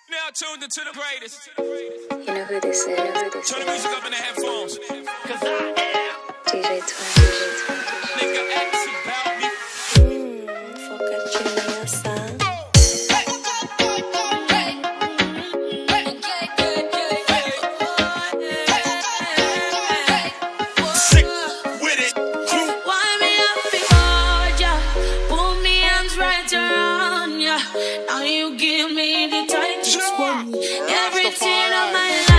Now tuned into the greatest. You know who this is? Turn the music up in the headphones. Cause I am DJ Twin. nigga X about me. Focaccia. Sick with it. Wind me up before ya, put me arms right around ya. Now you give me the tightest one. Everything of my life.